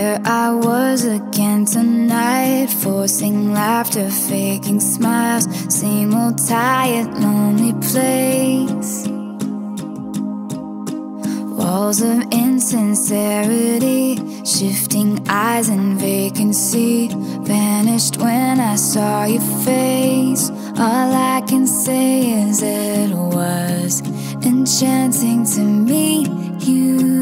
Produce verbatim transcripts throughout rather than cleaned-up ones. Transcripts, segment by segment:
There I was again tonight, forcing laughter, faking smiles. Same old tired, lonely place. Walls of insincerity, shifting eyes and vacancy. Vanished when I saw your face. All I can say is it was enchanting to meet you.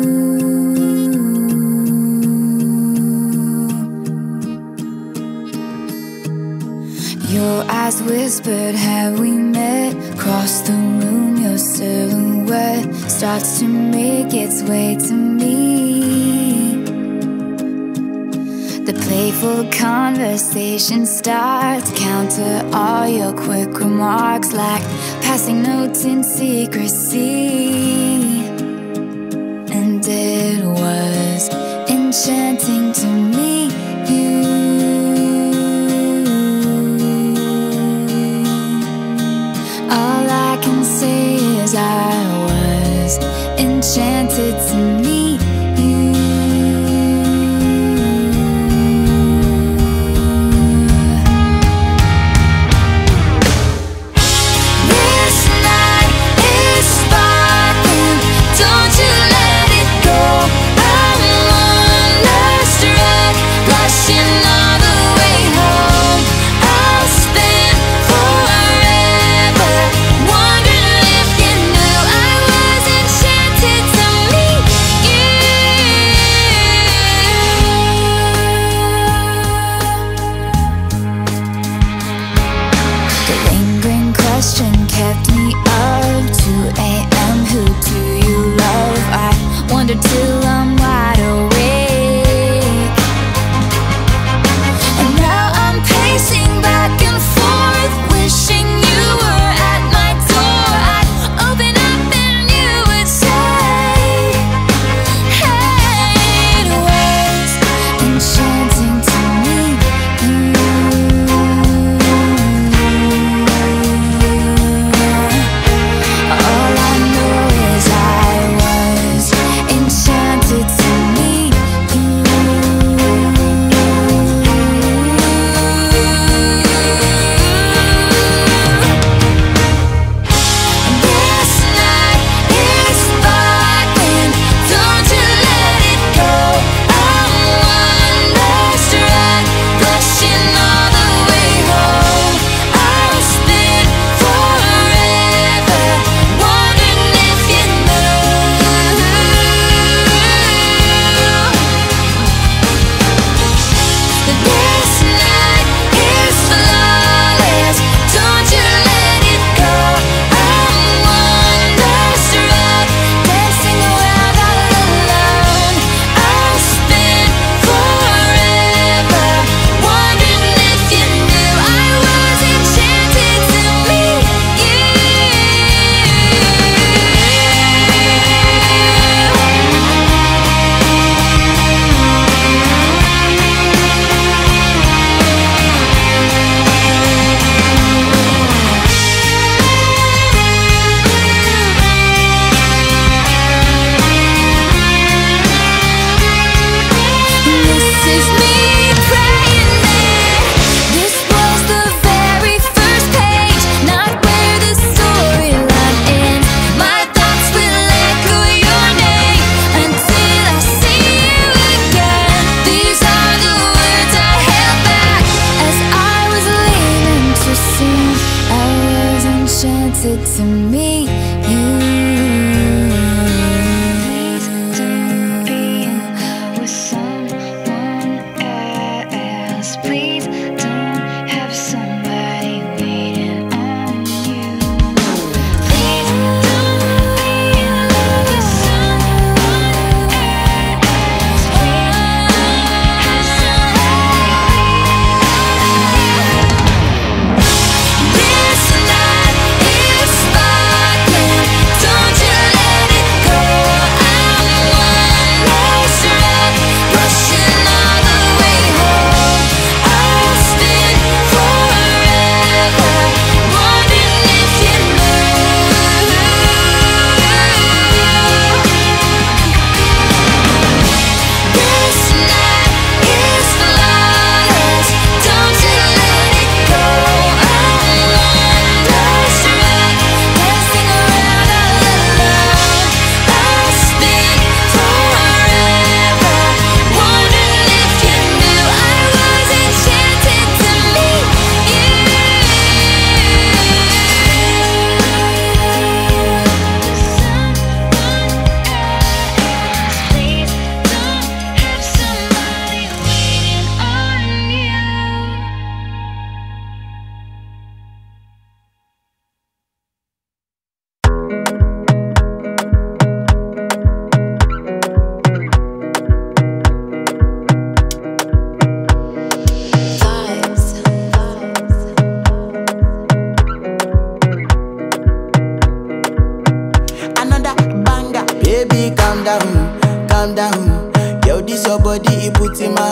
Your eyes whispered, have we met? Across the room, your silhouette starts to make its way to me. The playful conversation starts, counter all your quick remarks like passing notes in secrecy. And it was enchanting to meet you. I was enchanted to meet you. This night is sparkling, don't you let it go. I'm wonderstruck, blushing all the way home. I'll spend forever wondering if you knew I was enchanted to meet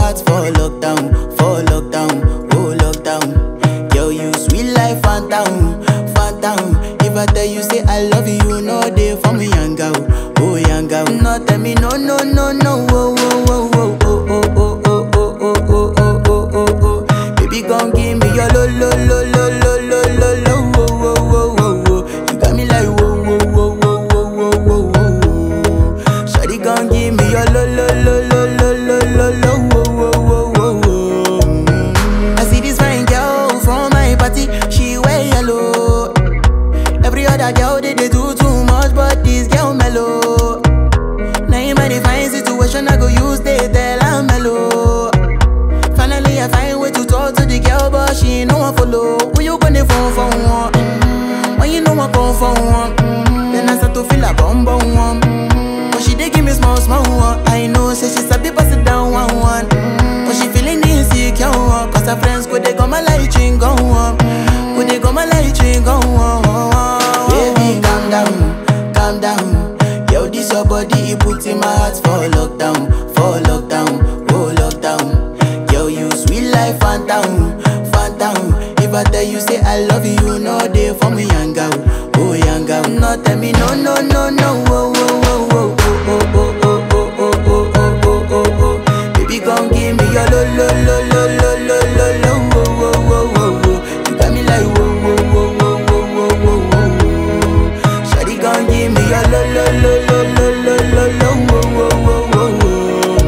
heart for lockdown, for lockdown, oh lockdown. Girl, you sweet life, phantom, phantom. If I tell you say I love you, no day for me, young girl, oh young girl. No tell me no, no, no, no, oh, oh, oh, oh, oh, oh, oh, oh, oh, oh, oh, oh, oh, oh. Baby, gon' give me your lo, lo, lo, lo, lo, lo, lo, lo, oh, oh, oh, oh, oh. You got me like whoa, whoa, whoa, whoa, whoa, whoa, whoa, whoa. Shawty gon' give me your lo, lo, lo, lo, lo, lo, lo, lo, oh, oh, oh, oh, oh. I see this fine girl from my party, she wear yellow. Every other girl they, they do too much, but this girl mellow. Now in my divine situation, I go use they tell I'm mellow. Finally I find way to talk to the girl, but she ain't no one follow. Who you gonna phone for one? Mm-hmm. When you know I come for one, mm-hmm. Then I start to feel a bum bum one. Mm-hmm. But she dey give me small small one. I know say she sabi pass it down one one. Mm-hmm. But she feeling insecure one, cause her friends go they go my light ring go on. Go they go my light ring go on. Baby calm down, calm down. Yo, this your body, it put in my heart for lockdown, for lockdown, oh lockdown. Yo, you sweet life, phantom, phantom. If I tell you say I love you, no day for me, young girl, oh young girl. No tell me no, no, no, no, oh, oh, oh, oh, oh, oh, oh, oh, oh, oh, oh, oh, oh, oh. Baby, gon' give me your lo, lo, lo, lo, lo, lo, lo, lo, oh, oh, oh, oh, oh. You got me like whoa, whoa, whoa, whoa, whoa, whoa, whoa, whoa. Shawty gon' give me your lo, lo, lo, lo, lo, lo, lo, lo, oh, oh, oh, oh, oh.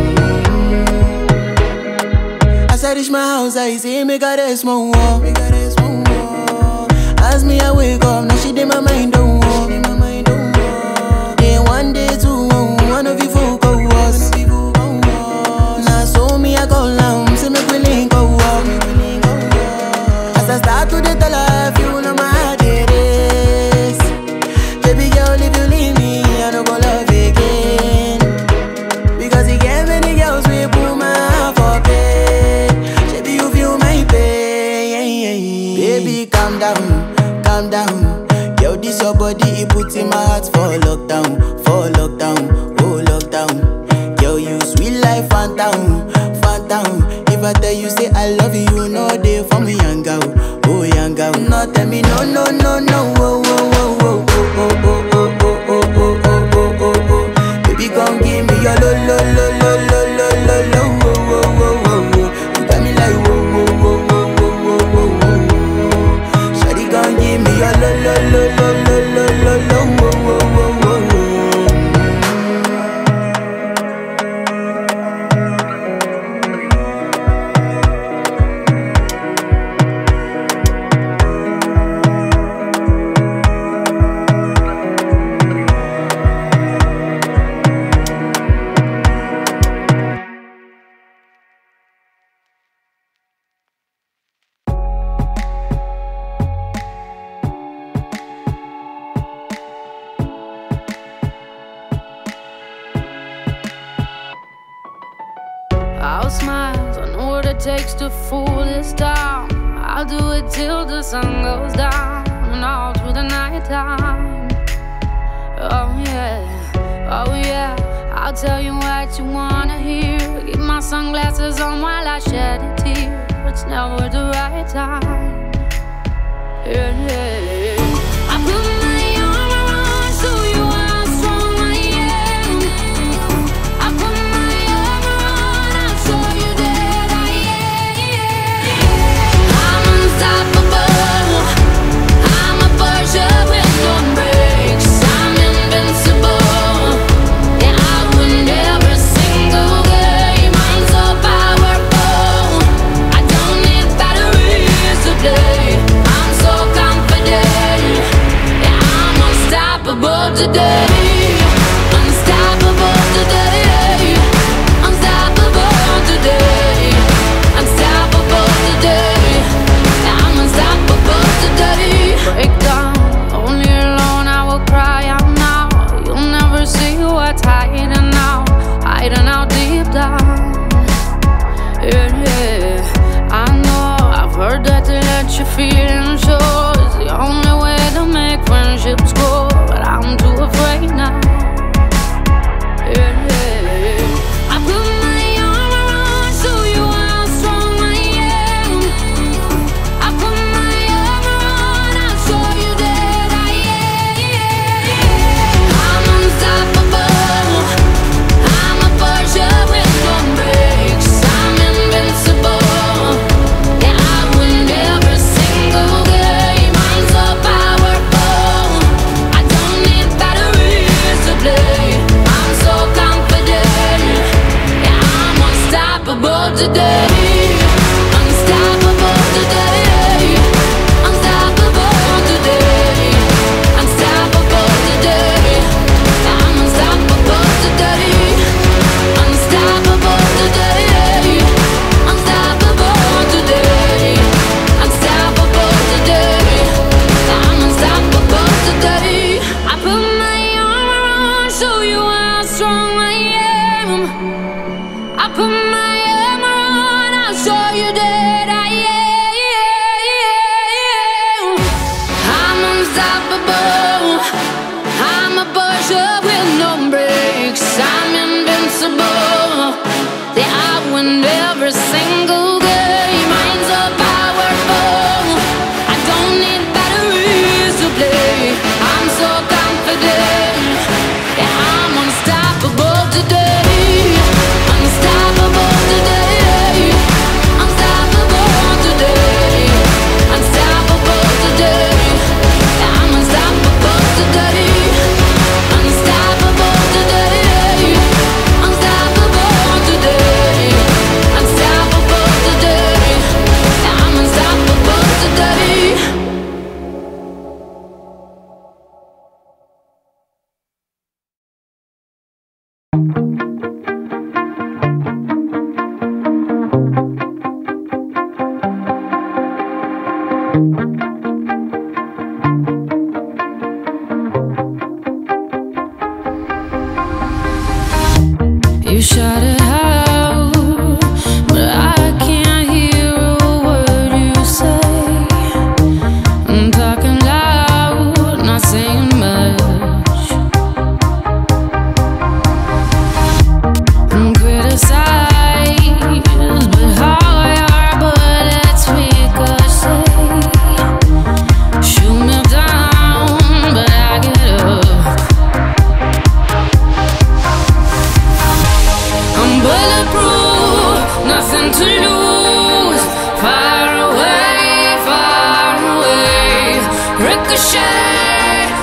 As I reach my house, I see me got a small wall. As me I wake up, now she did my mind don't walk. Then one day two, one of you folk go was. Now so me I go down, see me willing go walk. As I start to the tell her, you know my heart it is. Baby girl, if you leave me, I don't go love again. Because you get many girls we put my heart for bed. Baby, you feel my pain. Baby, calm down, calm down. Yo, this your body, it put in my heart for lockdown, for lockdown, oh lockdown. Yo, you sweet life, phantom, phantom. If I tell you say I love you, no day for me, young girl, oh young girl. No tell me no, no, no, no, oh, oh, oh, oh, oh, oh, oh, oh, oh, oh, oh, oh, oh, oh. Baby, gon' give me your lo, lo, lo, lo, lo, lo, lo, lo, oh, oh, oh, oh, oh. You got me like whoa, whoa, whoa, whoa, whoa, whoa, whoa, whoa. Shawty gon' give me your lo, lo, lo, lo, lo, lo, lo, lo, oh, oh, oh, oh, oh. I'll smile, I know what it takes to fool this town. I'll do it till the sun goes down and all through the night time. Oh yeah, oh yeah, I'll tell you what you wanna hear. Keep my sunglasses on while I shed a tear. It's never the right time. Yeah, yeah, yeah. I put my arm around so you are strong, I am. I put my arm around, I'll show you that I am. I'm unstoppable, I'm a Porsche with no brakes. I'm invincible, yeah, I win every single game. I'm so powerful, I don't need batteries to play. I'm so confident, yeah, I'm unstoppable today. Unstoppable today. Unstoppable today. Unstoppable today. Yeah, I'm unstoppable today. Break down, only alone I will cry out now. You'll never see what's hiding out, hiding out deep down. Yeah, yeah, I know, I've heard that to let your feelings show is the only way to make friendships grow, but I'm too afraid now. Yeah, yeah, I put my arm around so you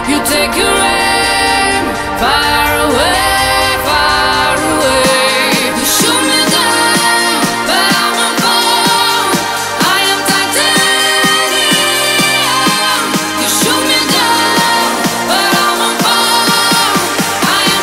you take your aim far away, far away. You shoot me down, but I won't fall. I am titanium. You shoot me down, but I won't fall. I am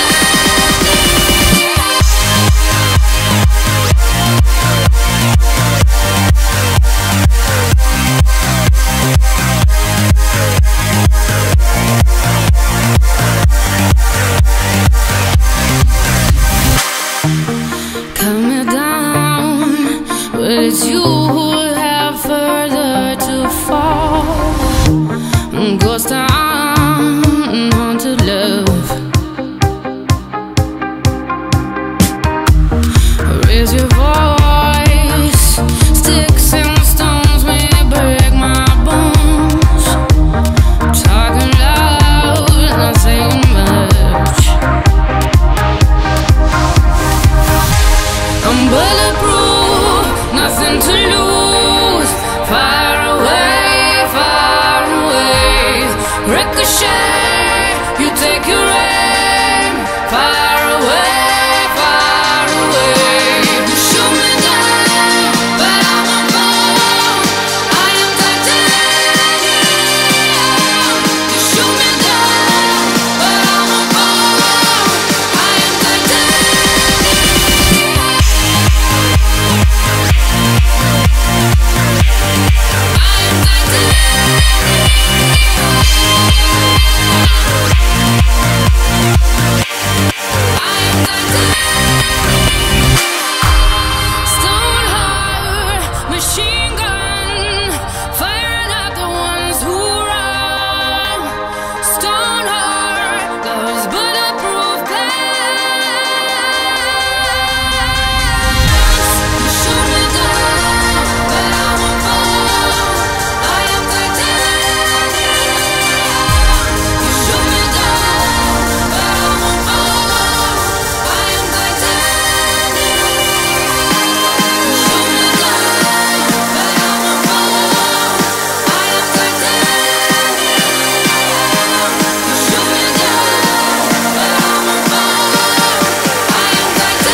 cut me down, but it's you who have further to fall. Ghost town, haunted love. Raise your voice, sticks and stones may break my bones. Talking loud, not saying much. I'm bulletproof, nothing to lose. Far away, far away. Ricochet, you take your aim. Far away, far away. You shoot me down, but I won't fall. I am titanium. You shoot me down, but I won't fall. I am titanium. Stone heart, machine gun, firing at the ones who run. Stone heart, those bulletproof glass. You shoot me down, but I won't fall. I am titanium. You shoot me down, but I won't fall. I am titanium. You shoot me down, but I won't fall. I am titanium. You shoot me down, but I won't fall. I am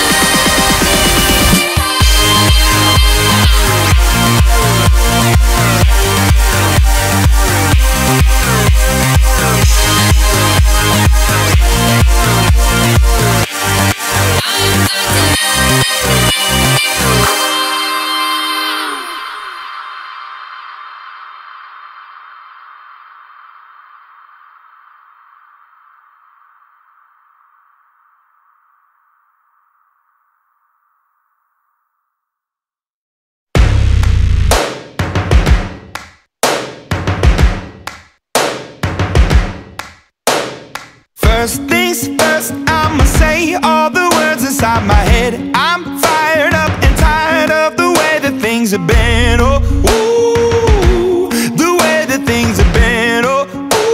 First things first, I'ma say all the words inside my head. I'm fired up and tired of the way that things have been. Oh, ooh, the way that things have been. Oh,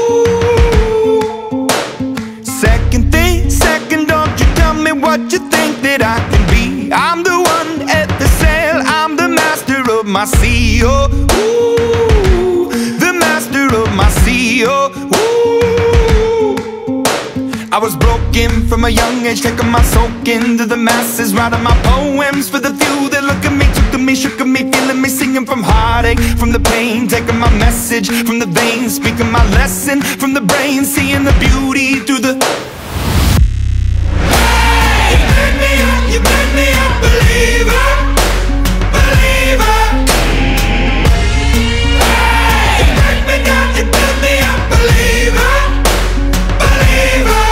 ooh. Second thing, second, don't you tell me what you think that I can be. I'm the one at the sail, I'm the master of my sea. Oh, ooh, the master of my sea. Oh, ooh. I was broken from a young age, taking my soak into the masses, writing my poems for the few that look at me, took to me, shook at me, feeling me, singing from heartache, from the pain, taking my message from the veins, speaking my lesson from the brain, seeing the beauty through the. Hey, you burn me up, you burn me up, believer, believer. Hey, you burn me down, you burn me up, believer, believer.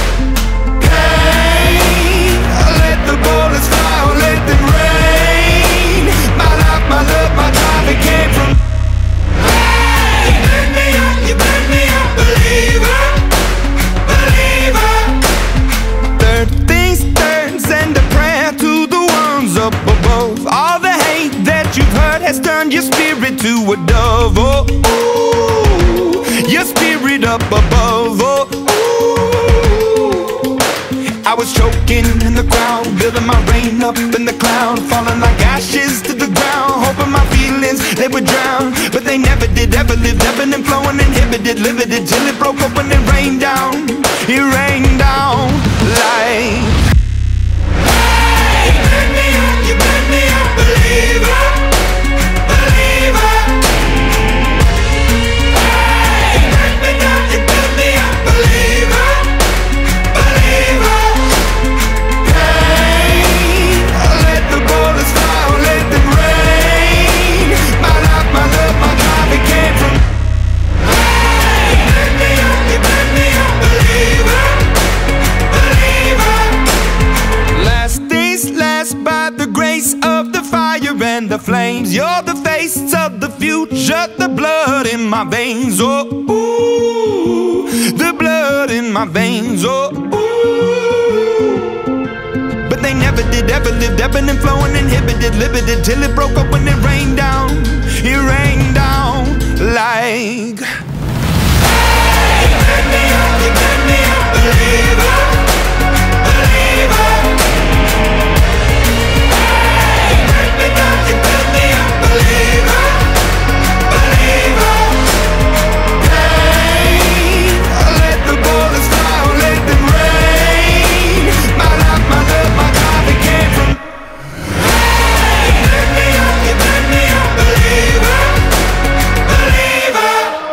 Pain, let the bullets fly, or let them rain. My life, my love, my drive, it came from. Hey, you burn me up, you burn me up, believer, believer. Third things third, send a prayer to the ones up above. All the hate that you've heard has turned your spirit to a dove. Oh, ooh, your spirit up above. Oh, ooh. I was choking in the crowd, building my rain up in the cloud, falling like ashes to the ground, hoping my feelings they would drown, but they never did. Ever lived, ebbing and flowing and hip inhibited, limited, till it broke up when it rained down. It rained down like, hey, you burn me up, you burn me up, believer, believer. Hey, you burn me down, you burn me up, believer, believer. Hey, let the bullets fly, let them rain. My life, my love, my drive, it came from. Hey, you burn me up, you burn me up, believer, believer. Last days last by the grace of the fire and the flames. You're the face of the future, the blood in my veins. Oh, ooh, the blood in my veins. Oh, ooh. But they never did, ever lived, ebbing and flowing, inhibited, limited, till it broke up when it rained down. It rained down like, hey, you burn me up, you burn me up, believer, believer. Hey, you burn me down, you burn me up, believer, believer. Hey, let the bullets fly, let them rain. My life, my love, my drive, it came from. Hey, you burn me up, you burn me up, believer, believer.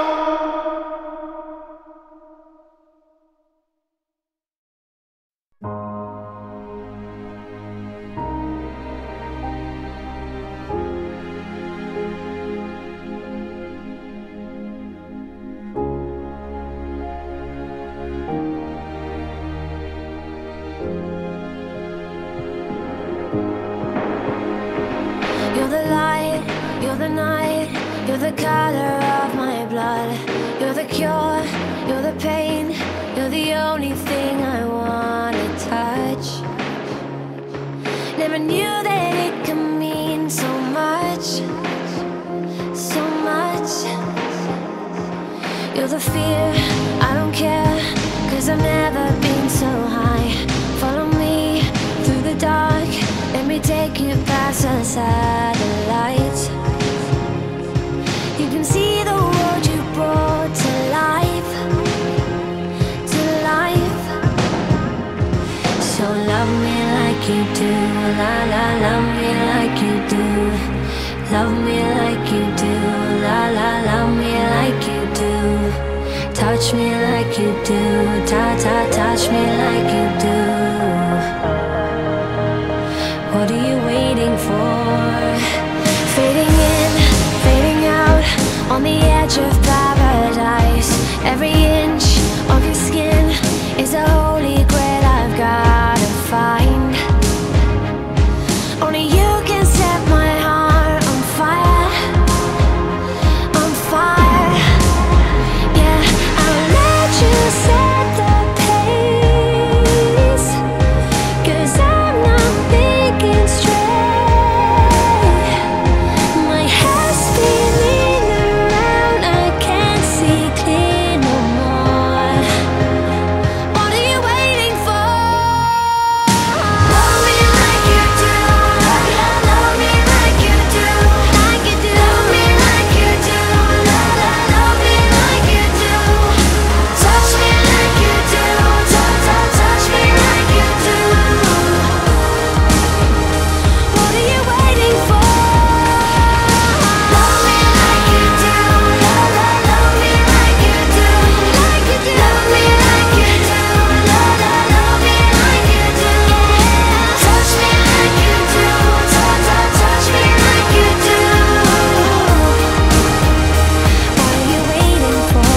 You're the light, you're the night, you're the color of my blood. You're the cure, you're the pain, you're the only thing I wanna touch. Never knew that it could mean so much, so much. You're the fear, I don't care, cause I've never been so high. Follow me through the dark, let me take you past the satellites. You can see the world you brought to life, to life. So love me like you do, la la, love me like you do. Love me like you do, la la, love me like you do. Touch me like you do, ta ta, touch me like you do. What are you waiting for? Fading in, fading out, on the edge of paradise. Every inch of your skin is a holy grail I've gotta find. Only you can set my heart on fire, on fire. Yeah, I'll let you set the pace, cause I'm not thinking straight. My head's spinning around, I can't see clear no more. What are you waiting for? Love me like you do, love me like you do, like you do. Love me like you do, love, love, love me like you do. Touch me like you do, touch, touch, touch me like you do. What are you waiting for? Love me like you do, love, love, love me like you do, like you do. Love me like you do, love, love, love me like you do. Touch me like you do, touch, touch, touch me like you do. What are you waiting for?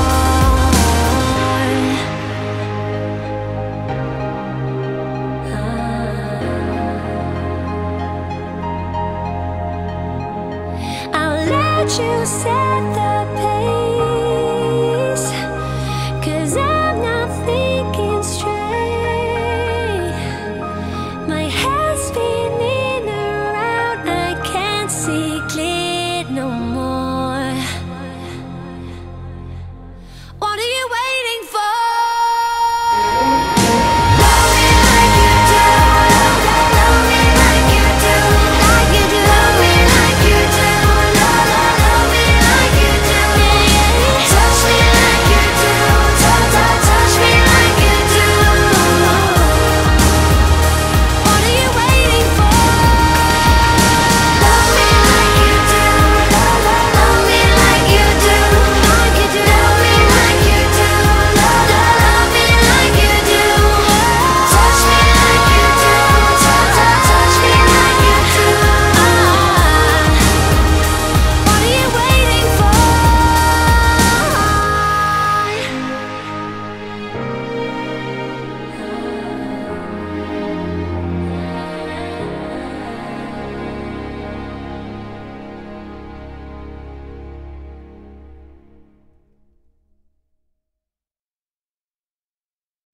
I'll let you set the pace, cause I'm not thinking straight. My head's spinning around, I can't see clear no more. What are you waiting for? Love me like you do, love, love, love me like you do, like you do. Love me like you do, love, love, love me like you do.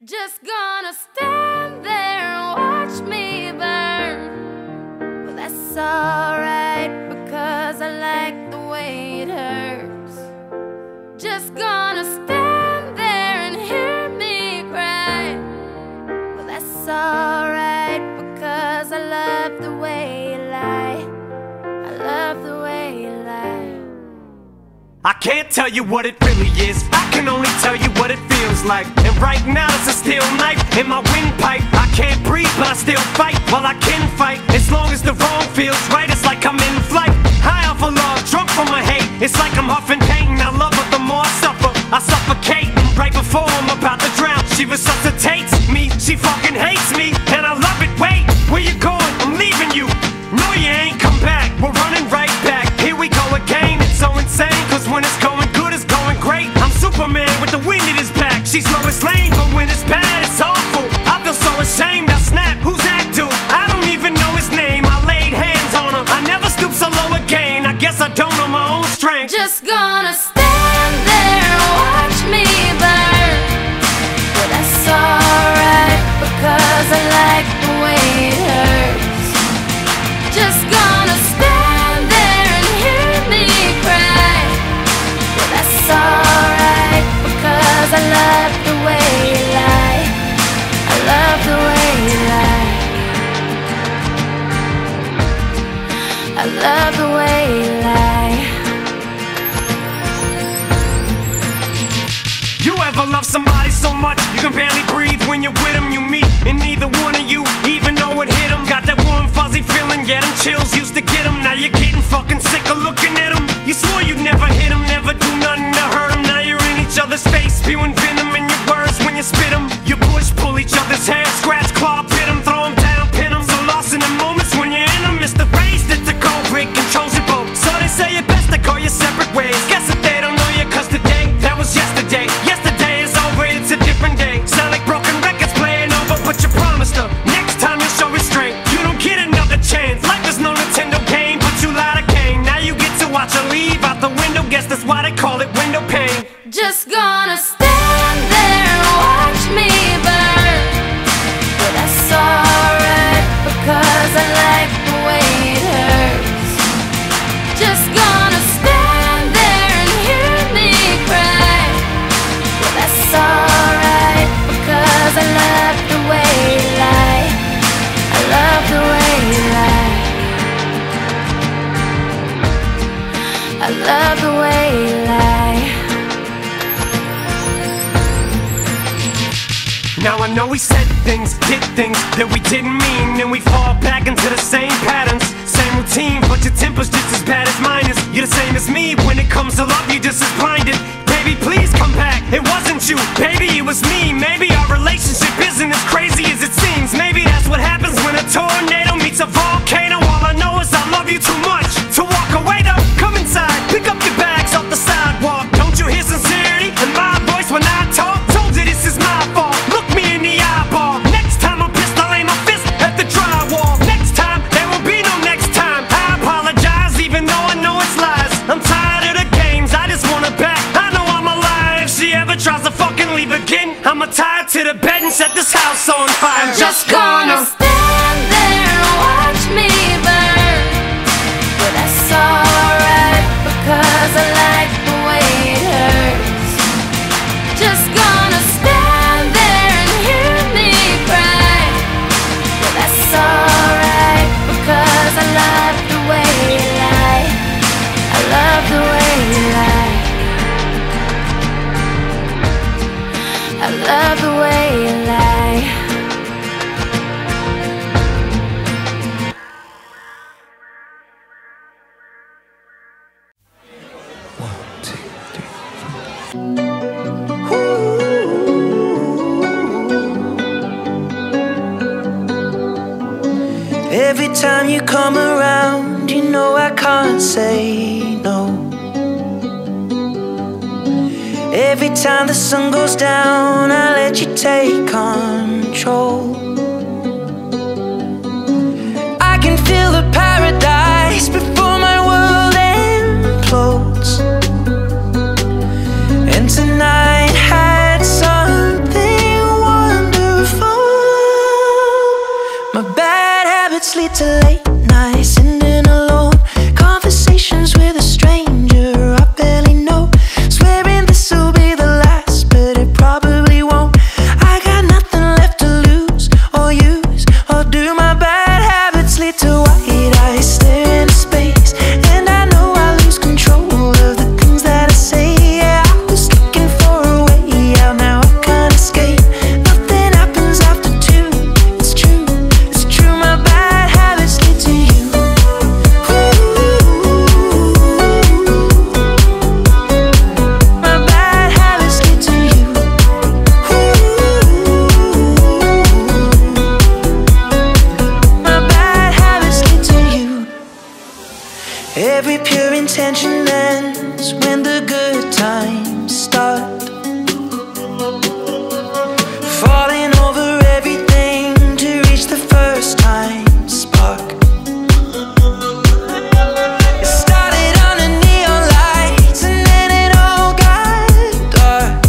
Just gonna stand there and watch me burn. Well, that's alright, because I like the way it hurts. Just gonna stand there and hear me cry. Well, that's alright, because I love the way you lie. I love the way you lie. I can't tell you what it really is, I can only tell you what it feels like. And right now it's a steel knife in my windpipe. I can't breathe but I still fight, while I can fight. As long as the wrong feels right, it's like I'm in flight. High off of love, drunk from my hate. It's like I'm huffing pain, I love her the more I suffer. I suffocate, right before I'm about to drown. She resuscitates me, she fucking hates me, and I love it. Wait, where you going? I'm leaving you. No, you ain't come back, we're running right back. Here we go again, it's so insane, cause when it's going good, it's going great. I'm Superman with the wind in his back. She's Lois Lane, but when it's bad, it's awful. I feel so ashamed, I snap, who's that dude? I don't even know his name, I laid hands on her. I never stoop so low again, I guess I don't know my own strength. Just gonna stand there and watch me burn. But that's alright, because I like the way it hurts. Just gonna stand there and hear me cry. But that's alright, because I love the way you lie. I love the way you lie. I love the way you lie. You ever love somebody so much you can barely breathe when you're with them? You meet and neither one of you even know it hit them. Got that warm fuzzy feeling, yeah, them chills used to get them. Now you're getting fucking sick of looking at them. You swore you'd never hit them, never do nothing to hurt them. Now you're in each other's face, spewing venom in your words when you spit them. You push, pull each other's hair, scratch, claw, pit them, throw them down, pin them. So lost in the moments when you're in them. It's the phrase that the cold break controls your boat. So they say it best to go your separate ways. Guess that they don't know you, cause today, that was yesterday. Yesterday is over, it's a different day. Sound like broken records playing over, but you promised her next time you'll show restraint. You don't get another chance. Life is no Nintendo game, but you lied again. Now you get to watch her leave out the window. Guess that's why they call it window pane. Just gonna stand there and watch me burn. But that's alright, because I like the way it hurts. Just gonna stand there and hear me cry. But that's alright, because I love the way you lie. I love the way you lie. I love the way you lie. Now I know we said things, did things that we didn't mean, and we fall back into the same patterns, same routine, but your temper's just as bad as mine is. You're the same as me, when it comes to love, you're just as blinded. Baby, please come back, it wasn't you, baby, it was me. Maybe our relationship isn't as crazy as it seems. Maybe that's what happens when a tornado meets a volcano. All I know is I love you too much to walk away though. Come inside, pick up your bags off the sidewalk. Don't you hear sincerity in my voice when I talk? Told you this is my fault, look me in the eyeball. Next time I'm pissed, I'll aim my fist at the drywall. Next time, there will be no next time. I apologize even though I know it's lies. I'm tired of the games, I just want it back. I know I'm alive. If she ever tries to fucking leave again, I'ma tie her to the bed and set this house on fire. I'm just gonna stand there and watch me burn. But that's alright, because I like the way it hurts. Just gonna stand there and hear me cry. But that's alright, because I love the way you lie. I love the way you lie. I love the way you lie. Every time you come around, you know I can't say no. Every time the sun goes down, I let you take control. I can feel the paradise before my world implodes. And tonight had something wonderful. Every pure intention ends when the good times start. Falling over everything to reach the first time spark. It started under neon lights and then it all got dark.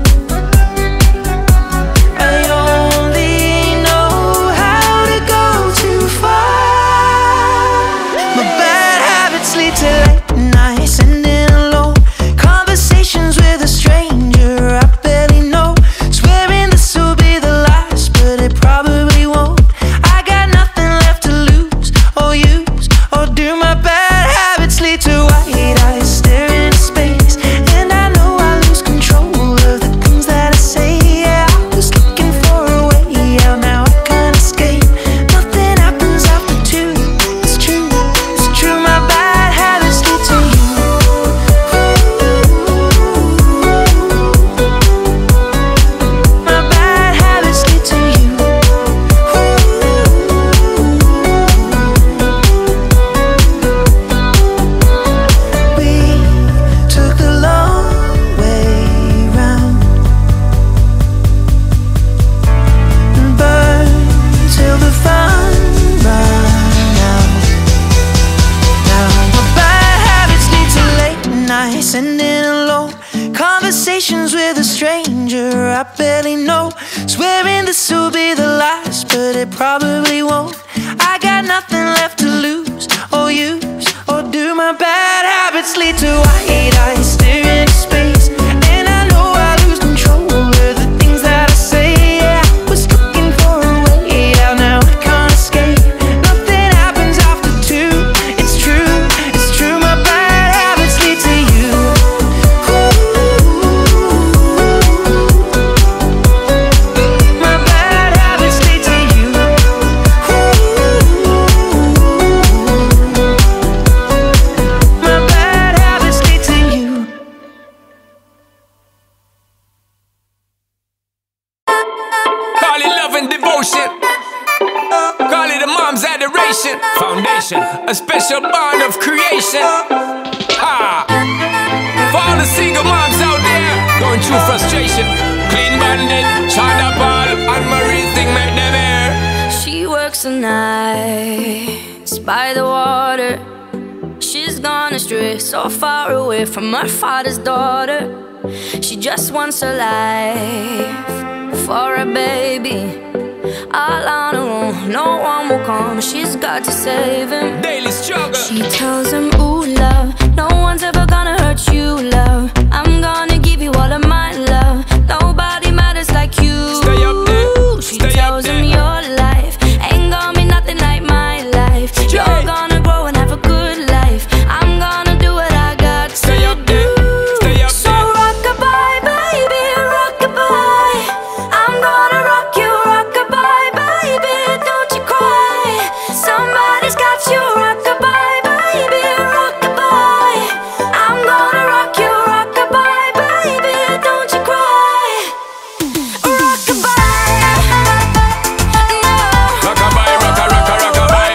I only know how to go too far. My bad habits lead to late nights and in alone conversations with a stranger I barely know. Swearing this will be the last, but it probably won't. I got nothing left to lose or use or do. My bad habits lead to white eyes staring into space, and I know I lose control of the things that I say. Yeah, I was looking for a way out, now I can't escape. Nothing happens after two. It's true, it's true. My bad habits lead to you. My bad habits lead to you. We took the long way round and burned till the fun ran out. Now my bad habits lead to late nights and in alone conversations with a stranger I barely know. Swearing this will be the last, but it probably won't. I got nothing left to lose or use or do. My bad habits lead to white eyes staring into space, and I know I lose control of the things that I say. Yeah, I was looking for a way out, now I can't escape. Nothing happens after two. It's true, it's true. My bad habits lead to you. My bad habits lead to you. My bad habits lead to you. Call it love and devotion. Call it a mom's adoration. Foundation, a special bond of creation. Ha! For all the single moms out there going through frustration. Clean Bandit, China Ball, and Marie thing make them air. She works the nights by the water. She's gone astray, so far away from her father's daughter. She just wants her life for a baby. All on her own, no one will come. She's got to save him. Daily struggle. She tells him, ooh, love, no one's ever gonna hurt you, love. I'm gonna give you all of my love. Nobody matters like you. Stay up there. She Stay tells up there. him your life ain't gonna be nothing like my life. You're gonna grow and have a good life. I'm gonna do what I got to Stay up there. do. Stay up So there. rock-a-bye, baby, rock-a-bye. I'm gonna rock you, rock-a-bye, baby, don't you cry. Somebody's got you, rock-a-bye, baby, rock-a-bye. I'm gonna rock you, rock-a-bye, baby, don't you cry. Rock-a-bye, no. Rockabye, rocka, rocka, rockabye.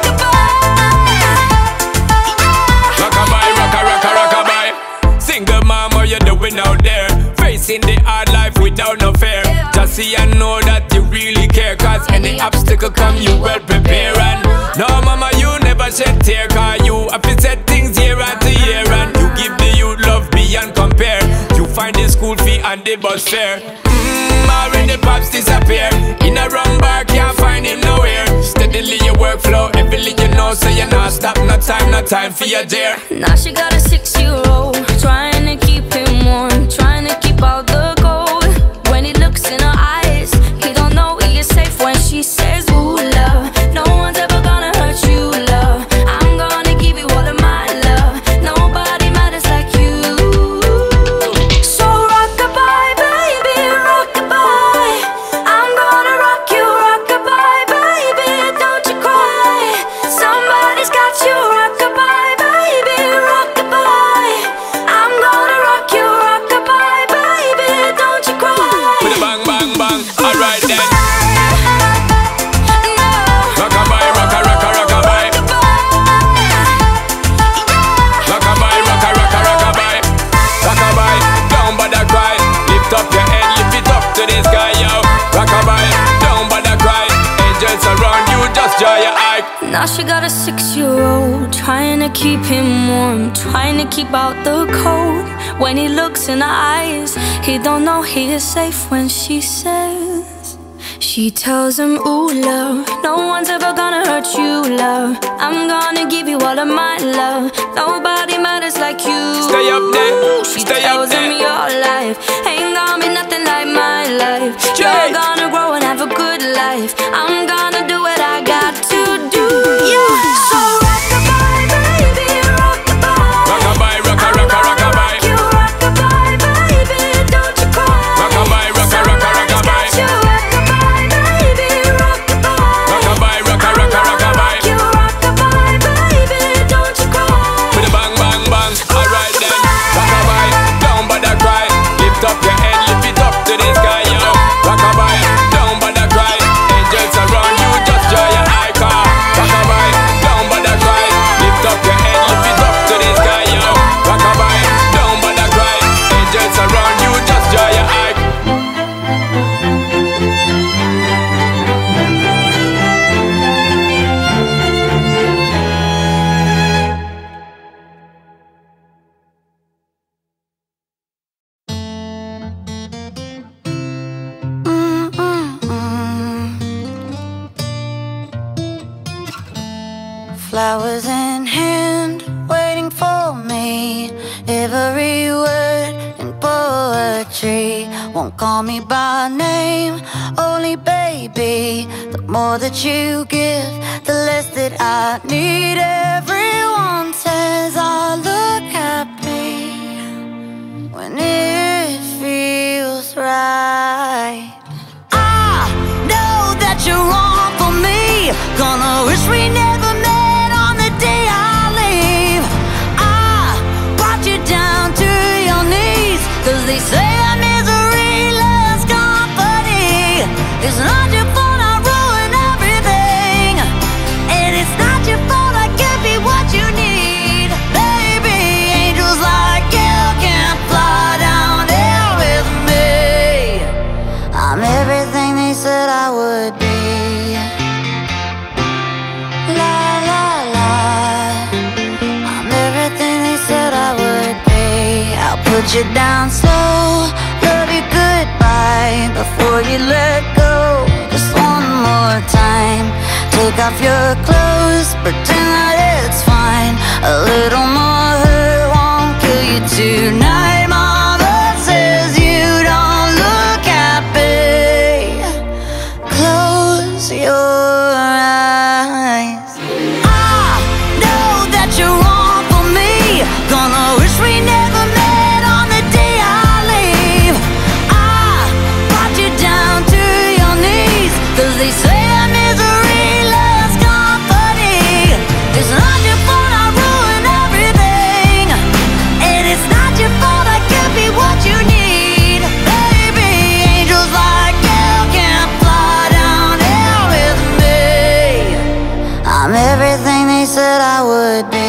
Rockabye, rocka, rocka, rockabye. Single mom, what you doing out there? Facing the hard life without no fear. Just see and know that you really care. Cause any obstacle come, you well prepare. And no, mama, you never shed tear. Cause you have to set things year after year. And you give the youth love beyond compare. You find the school fee and the bus fare. Mmm, already pops disappear. In a wrong bar, can't find him nowhere. Steadily your workflow, everything you know. So you not stop, no time, no time for your dear. Now she got a six-year-old, trying to keep him warm, trying to keep out the cold. When he looks in her eyes, he don't know he is safe when she says, ooh, love, no one's ever gonna hurt you, love. I'm gonna give you all of my love. Nobody matters like you. So rock-a-bye, baby, rock-a-bye. I'm gonna rock you, rock-a-bye, baby, don't you cry. Somebody's got you, rock-a-bye, baby, rock-a-bye. Now she got a six-year-old, trying to keep him warm, trying to keep out the cold. When he looks in her eyes, he don't know he is safe when she says, she tells him, ooh, love, no one's ever gonna hurt you, love. I'm gonna give you all of my love. Nobody matters like you. Stay up there, she stay tells up there. him your life ain't gonna be nothing like my life. You're gonna grow and have a good life. I'm gonna do what I got to do. Yeah. So rock-a-bye, baby, rock-a-bye. Rock-a-bye, rocka, rocka, rock-a-bye. You rock-a-bye, baby, don't you cry. Rock-a-bye, rocka, rocka, rock-a-bye. You rock-a-bye, baby, rock-a-bye. Rock-a-bye, rocka, rocka, rock-a-bye. You rock-a-bye, baby, don't you cry. With a bang, bang, bang. Alright then. Rock-a-bye, don't bother cry. Lift up your head, lift it up to the sky, yo. Rock-a-bye, don't bother cry. Angels around you, just draw your eye car. Rock-a-bye, don't bother cry. Lift up your head, lift it up to the sky, yo. Rock-a-bye, don't bother cry. Angels around you, just draw your eye. Flowers in hand, waiting for me. Every word in poetry won't call me by name, only baby. The more that you give, the less that I need. Everyone says I look happy when it feels right. I know that you're wrong for me. Gonna wish we never met. Cause they say that misery loves company. It's not your fault I ruin everything, and it's not your fault I can't be what you need. Baby, angels like you can't fly down here with me. I'm everything they said I would be. La la la. I'm everything they said I would be. I'll put you down slow, love you goodbye before you let go. Just one more time. Take off your clothes, pretend that it's fine. A little more hurt won't kill you tonight. Mama says you don't look happy. Close your eyes. I know that you're wrong for me. Gonna wish we never met on the day I leave. I brought you down to your knees. Cause they say that misery loves company. It's not your fault I ruin everything, and it's not your fault I can't be what you need. Baby, angels like you can't fly down here with me. I'm everything they said I would be.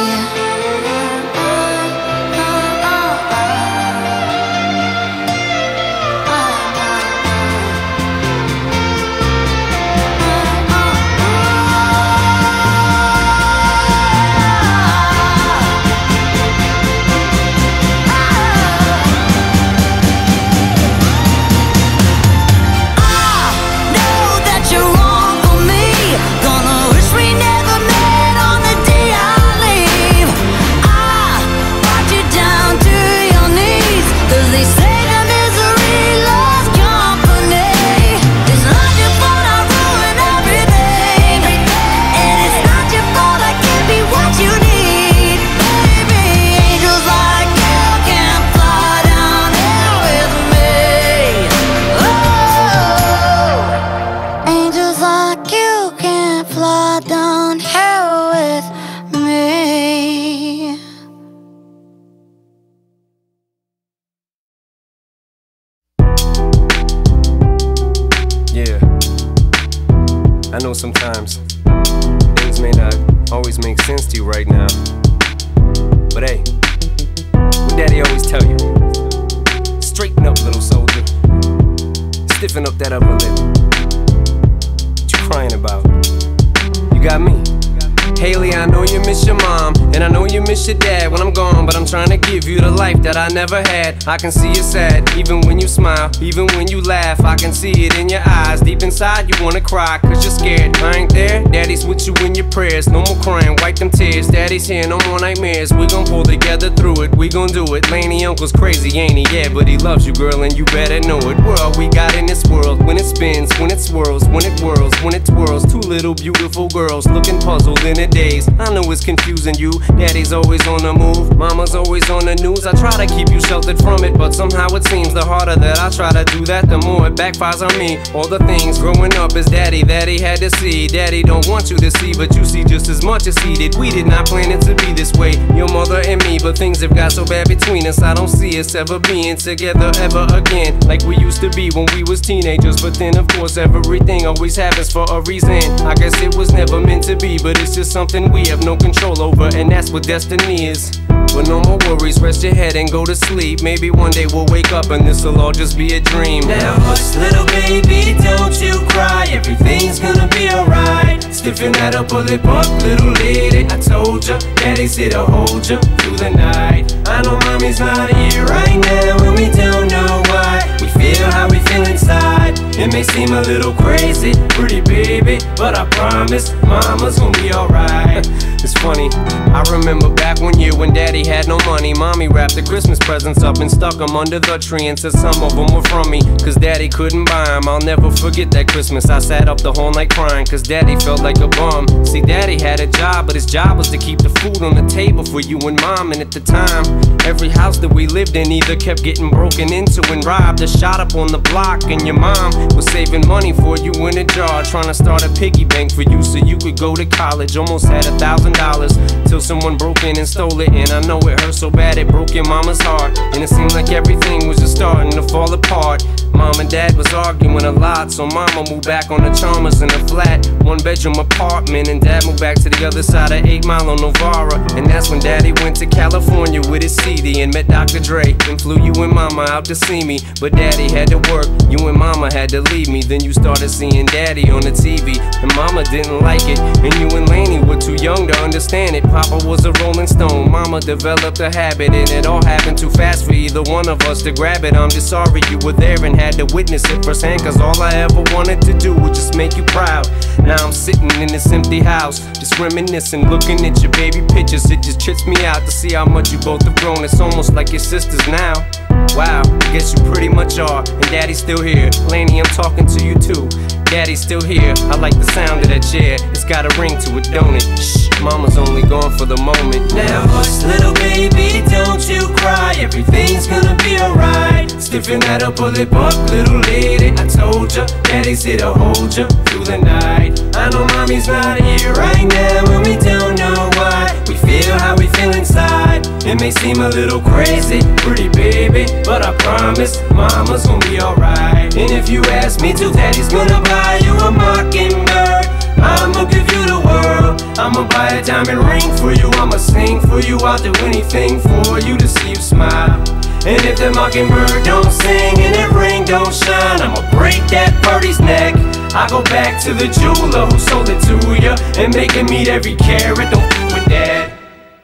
Sometimes things may not always make sense to you right now, but hey, what Daddy always tell you: straighten up, little soldier. Stiffen up that upper lip. What you crying about? You got me. Haley, I know you miss your mom, and I know you miss your dad when I'm gone, but I'm trying to give you the life that I never had. I can see you sad, even when you smile, even when you laugh. I can see it in your eyes, deep inside you wanna cry, cause you're scared. I ain't there, daddy's with you in your prayers. No more crying, wipe them tears. Daddy's here, no more nightmares. We gon' pull together through it, we gon' do it. Laney uncle's crazy, ain't he? Yeah, but he loves you, girl, and you better know it. We're all we got in this world. When it spins, when it swirls, when it whirls, when it twirls. Two little beautiful girls looking puzzled in a daze. I know it's confusing you. Daddy's always on the move, mama's always on the news. I try to keep you sheltered from it, but somehow it seems the harder that I try to do that, the more it backfires on me. All the things growing up as daddy that he had to see. Daddy don't want you to see, but you see just as much as he did. We did not plan it to be this way, your mother and me, but things have got so bad between us. I don't see us ever being together ever again, like we used to be when we was teenagers. But then of course everything always happens for a reason. I guess it was never meant to be, but it's just something we have no control over, and that's what destiny is. But no more worries, rest your head and go to sleep. Maybe one day we'll wake up and this'll all just be a dream. Now hush little baby, don't you cry, everything's gonna be alright. Stiffen that up, pull it up, little lady. I told ya, daddy's here to hold ya through the night. I know mommy's not here right now, and we don't know why. We feel how we feel inside. It may seem a little crazy, pretty baby, but I promise mama's gonna be alright. It's funny, I remember back one year when daddy had no money. Mommy wrapped the Christmas presents up and stuck them under the tree and said some of them were from me, cause daddy couldn't buy them. I'll never forget that Christmas. I sat up the whole night crying, cause daddy felt like a bum. See, daddy had a job, but his job was to keep the food on the table for you and mom. And at the time, every house that we lived in either kept getting broken into and robbed or shot up on the block. And your mom was saving money for you in a jar, trying to start a piggy bank for you so you could go to college. Almost had a thousand dollars till someone broke in and stole it. And I know it hurt so bad it broke your mama's heart, and it seemed like everything was just starting to fall apart. Mom and dad was arguing a lot, so mama moved back on the Chalmers in a flat one bedroom apartment, and dad moved back to the other side of eight Mile on Novara. And that's when daddy went to California with his C D and met Doctor Dre and flew you and mama out to see me. But daddy had to work, you and mama had to leave me. Then you started seeing daddy on the T V, and mama didn't like it, and you and Laney were too young to understand it. Papa was a rolling stone, mama developed a habit, and it all happened too fast for either one of us to grab it. I'm just sorry you were there and had to witness it firsthand, cause all I ever wanted to do was just make you proud. Now I'm sitting in this empty house, just reminiscing, looking at your baby pictures. It just trips me out to see how much you both have grown. It's almost like your sisters now. Wow, I guess you pretty much are, and daddy's still here. Laney, I'm talking to you too. Daddy's still here, I like the sound of that chair. It's got a ring to it, don't it? Shh, mama's only gone for the moment. Now hush little baby, don't you cry, everything's gonna be alright. Stiffen that up, pull it up, little lady. I told ya, daddy's here to hold ya through the night. I know mommy's not here right now, and we don't know why. We feel how we feel inside. It may seem a little crazy, pretty baby, but I promise mama's gonna be alright. And if you ask me to, daddy's gonna buy you a mockingbird. I'ma give you the world. I'ma buy a diamond ring for you. I'ma sing for you. I'll do anything for you to see you smile. And if the mockingbird don't sing and that ring don't shine, I'ma break that birdie's neck. I go back to the jeweler who sold it to ya and make him meet every carat. Don't f with that.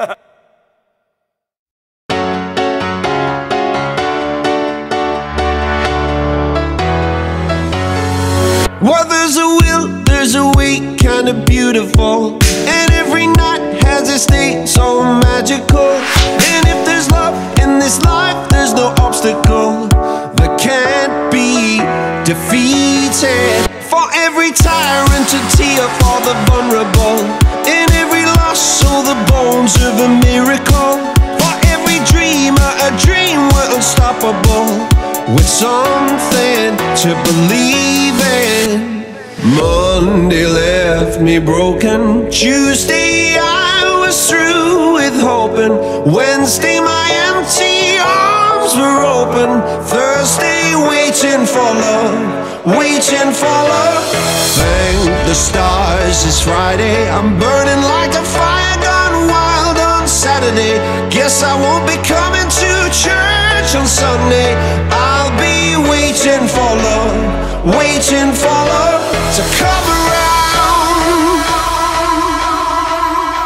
Well, there's a will, there's a way, kinda beautiful, and every night has its day so magical. And if there's love in this life, there's no obstacle that can't be defeated. For every tyrant to tear for the vulnerable, in every loss, so the bones of a miracle. For every dreamer, a dream we're unstoppable, with something to believe in. Monday left me broken. Tuesday I was through with hoping. Wednesday my empty arms were open. Thursday waiting for love, waiting for love. Thank the stars it's Friday. I'm burning like a fire gone wild on Saturday. Guess I won't be coming to church on Sunday. I'll be waiting for love, waiting for love to come around.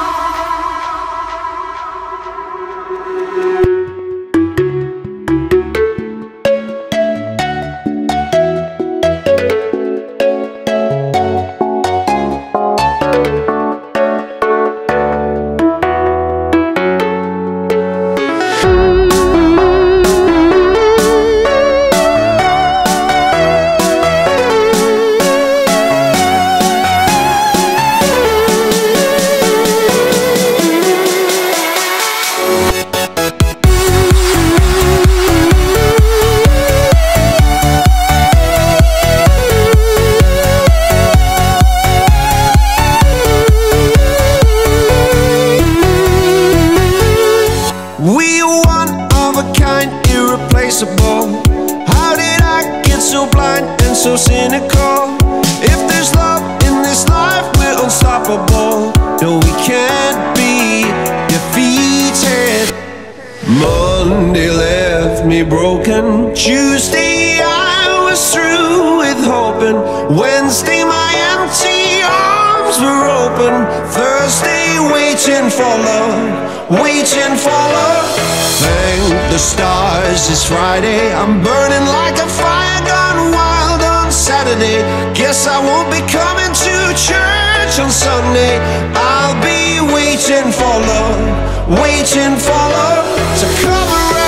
We are one of a kind, irreplaceable. How did I get so blind and so cynical? If there's love in this life, we're unstoppable. No, we can't be defeated. Monday left me broken. Tuesday I was through with hoping. Wednesday my empty arms were open. Thursday waiting for love, waiting for love. Thank the stars it's Friday. I'm burning like a fire gone wild on Saturday. Guess I won't be coming to church on Sunday. I'll be waiting for love, waiting for love to come around.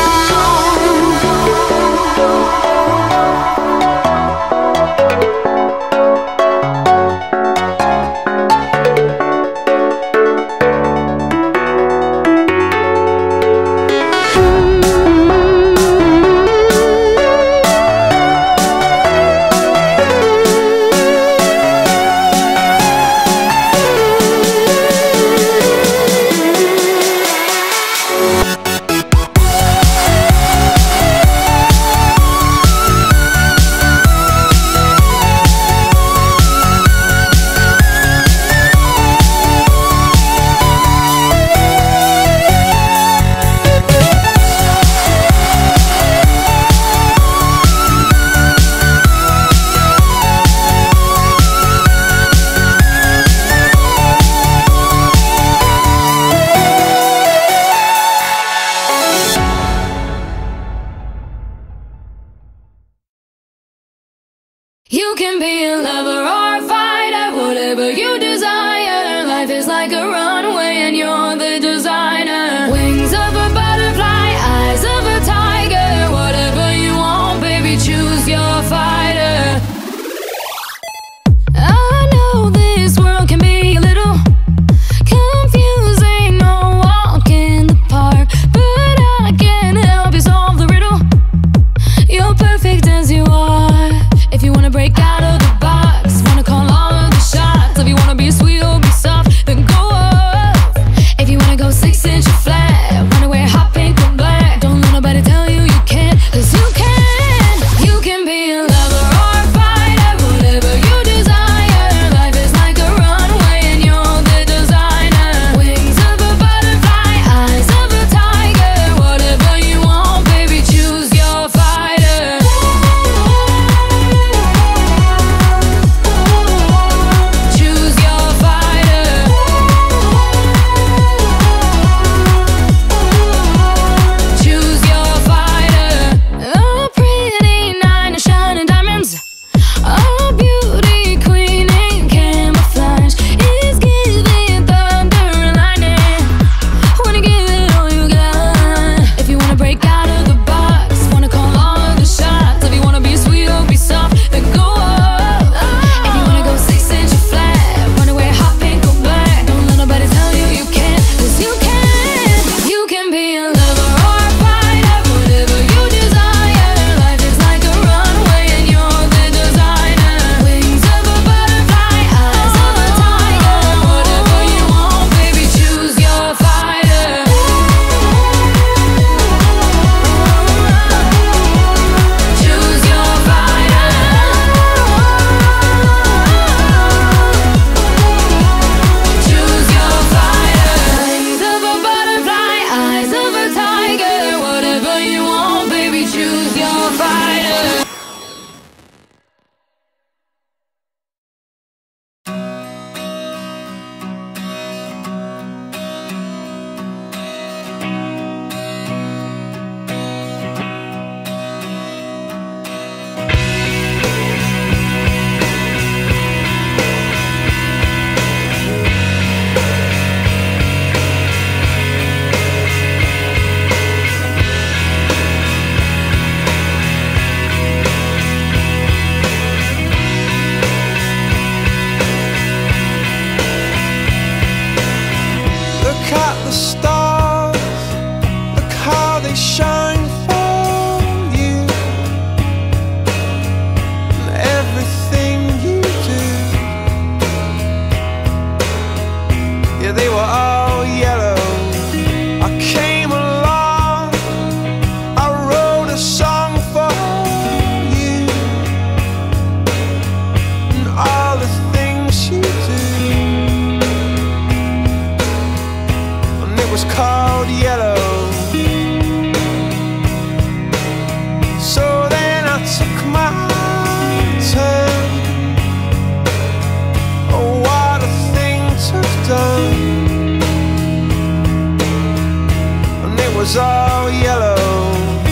was all yellow.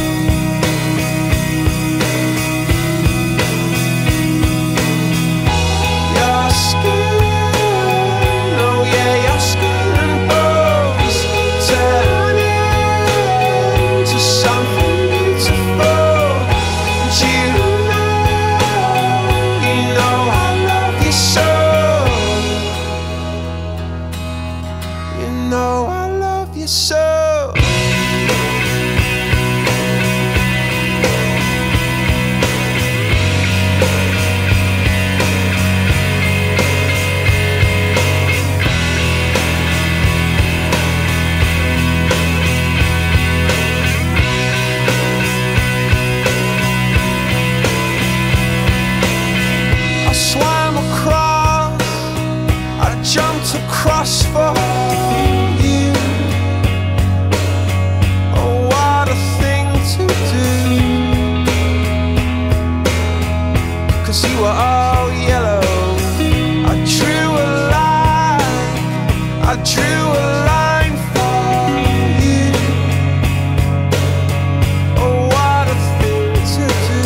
Your skin, oh yeah, your skin and bones turn into something beautiful. And you know, you know I love you so. You know I love you so. I swam across, I jumped across for you. Oh, what a thing to do. 'Cause you were all yellow. I drew a line, I drew a line for you. Oh, what a thing to do.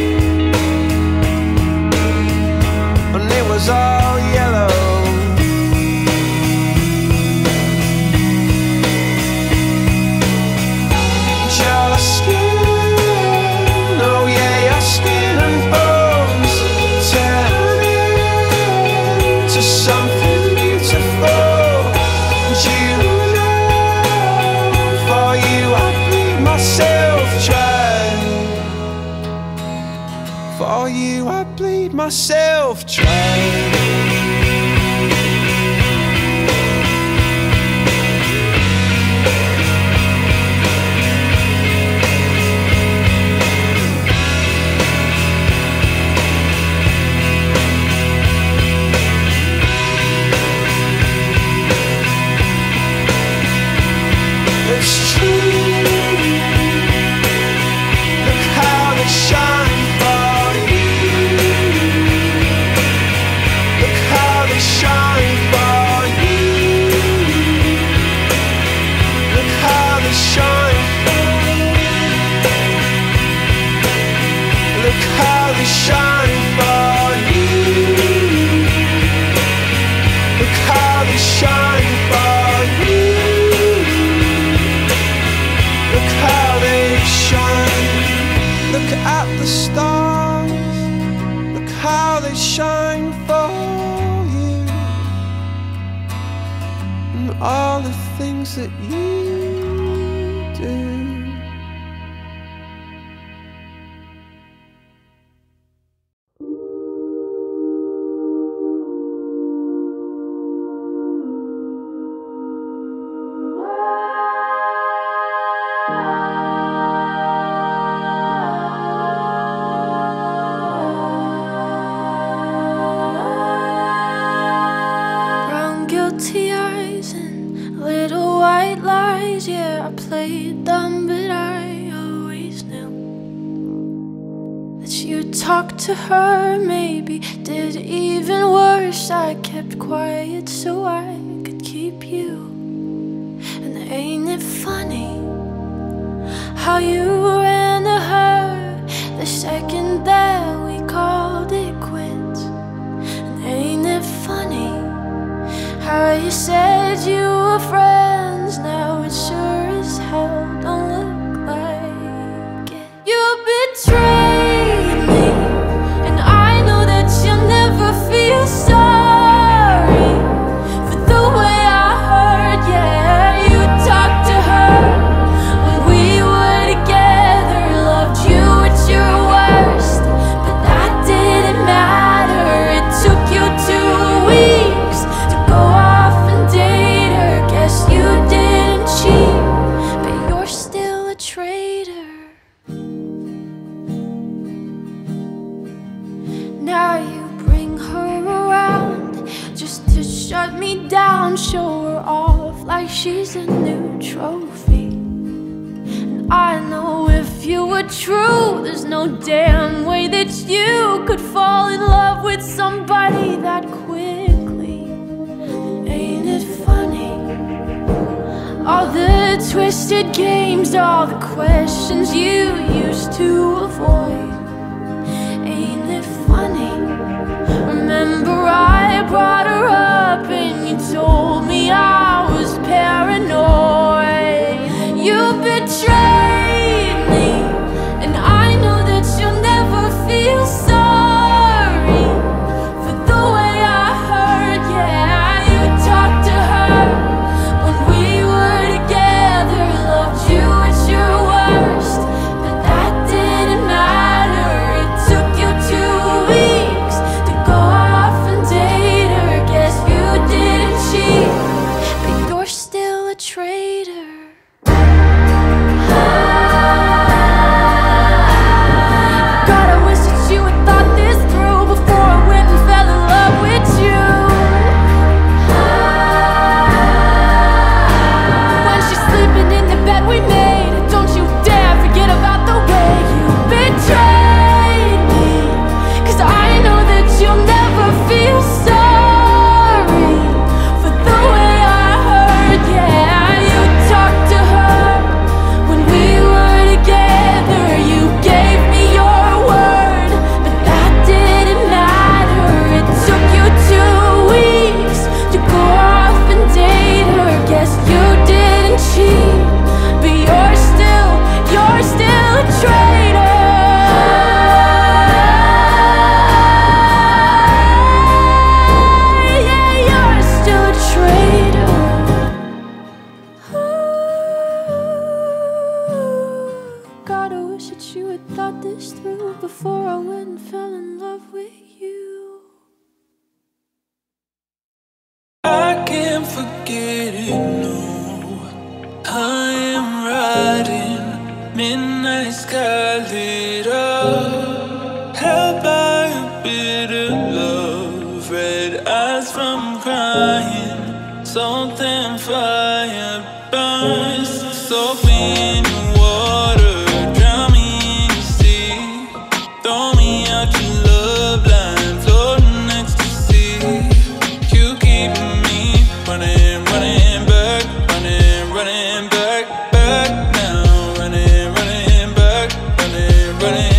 And it was all yellow. Your skin, oh yeah, your skin and bones turn into something beautiful. And you know, for you I'd bleed myself dry. For you I'd bleed myself dry. It's true. Look how they shine for you. Look how they shine for you. Look how they shine for you. Look how they shine for you. Look how they shine for you. Look how they shine. Look at the stars. Look how they shine for you. And all the things that you do. Brown guilty eyes and little white lies. Yeah, I played dumb, but I always knew that you talked to her. Maybe did even worse. I kept quiet so I could keep you. And ain't it funny how you ran to her the second that we called it quits? And ain't it funny how you said you were friends? Now it sure as hell don't look like it. You betrayed me, and I know that you'll never feel sorry for the way I hurt. Yeah, you talked to her when we were together, loved you at your worst, but that didn't matter. It took you two weeks to go off and date her. Guess you didn't cheat, but you're still a traitor. Now you bring her around just to shut me down, show her off like she's a new trophy. And I know if you were true, there's no damn way that you could fall in love with somebody that quickly. Ain't it funny? All the twisted games, all the questions you used to avoid. Ain't it funny? Remember I brought her up and you told me I was paranoid. You betrayed me, and I know that you'll never feel sorry for the way I hurt. Yeah, you talked to her when we were together, loved you at your worst, but that didn't matter. It took you two weeks to go off and date her. Guess you didn't cheat, but you're still a traitor. God, I wish that you had thought this through before I went and fell in love with you. When she's sleeping in the bed we made, don't you dare forget about the way you betrayed me, 'cause I know that you'll never feel sorry for the way I hurt. Yeah, you talked to her when we were together. You gave me your word, but that didn't matter. It took you two weeks to go off and date her. Guess you didn't cheat, but you're still, you're still a traitor. Yeah, you're still a traitor. God, I wish that you had thought this through before I went and fell in love with you. I can't forget it, no. I am riding midnight sky lit up, held by a bit of love, red eyes from crying, salt and fire burns, soap in the water, drown me in the sea, throw me out your love line, floating ecstasy. You keep me running, running back, running, running back, back now, running, running back, running, running.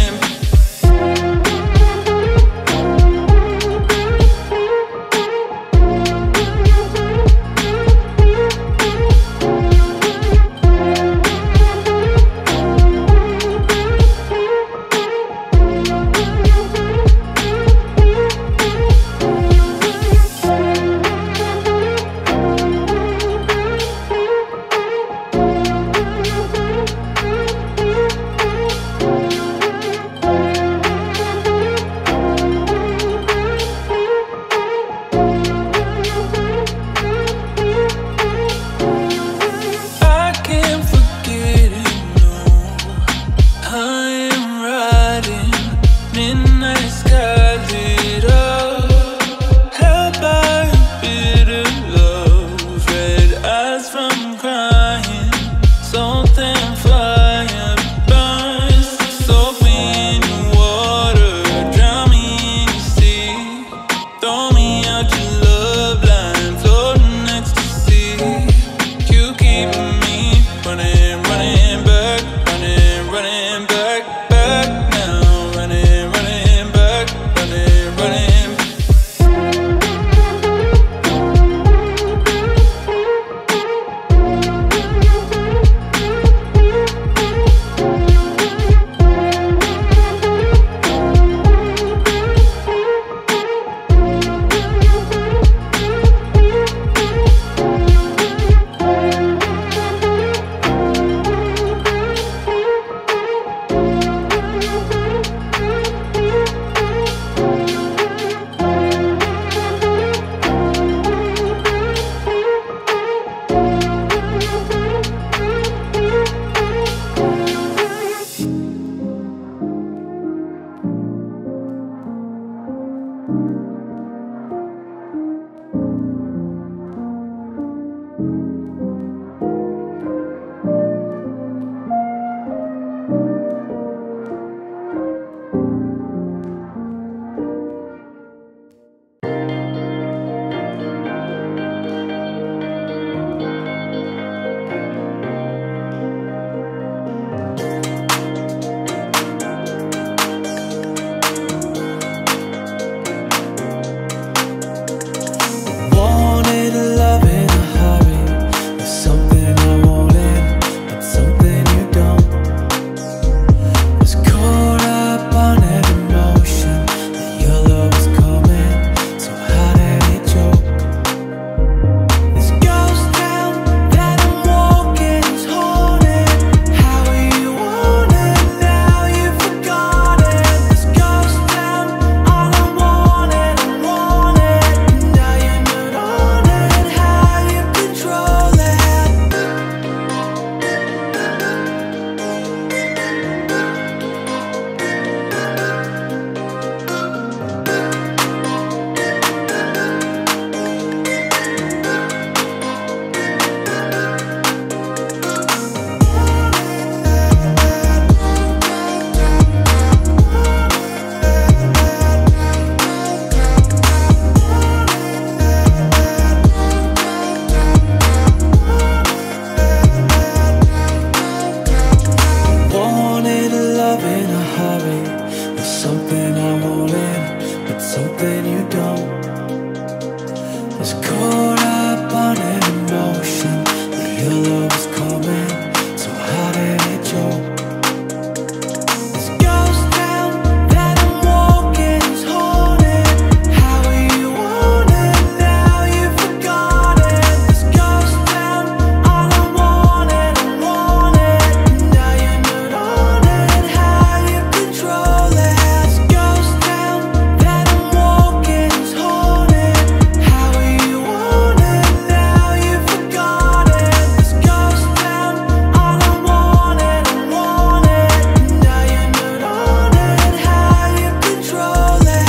something you don't. Was caught up on an emotion, but your love was coming, so how did it joke? This ghost town that I'm walking is haunted. How are you on it now? You've forgotten. This ghost town, all I wanted, I wanted. Now you're not on it. How you control it? This ghost town that I'm walking is haunted. How are you on it now? You've forgotten. This ghost town, all I wanted, I wanted. Now you're not on it. How you control it?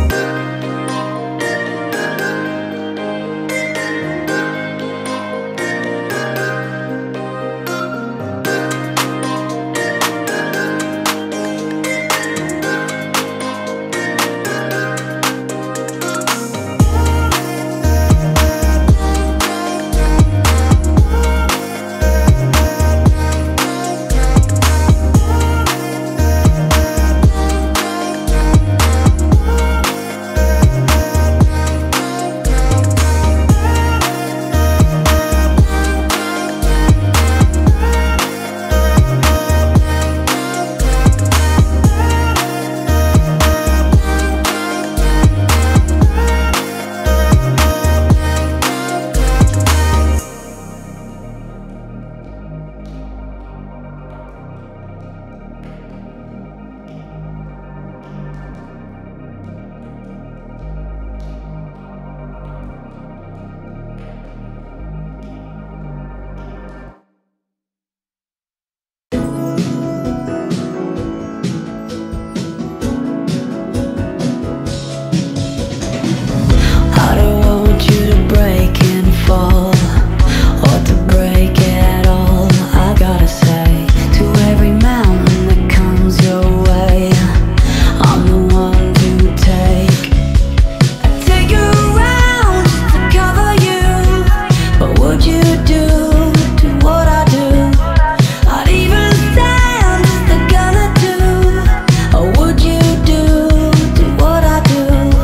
I don't want you to break and fall, or to break at all. I gotta say, to every mountain that comes your way, I'm the one to take. I take you around just to cover you. What would you do to what I do? I'd even stand just to gonna do. Or would you do to what I do?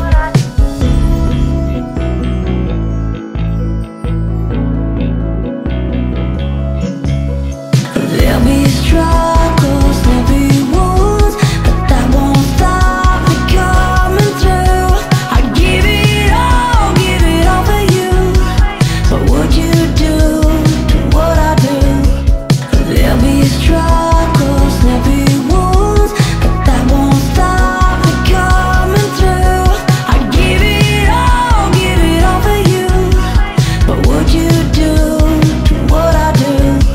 There'll be struggles, there'll be wounds, but that won't stop me coming through. I give it all, give it all for you. What would you do to what I do? There'll be struggles, there'll be wounds, but that won't stop me coming through. I give it all, give it all for you. What would you do to what I do?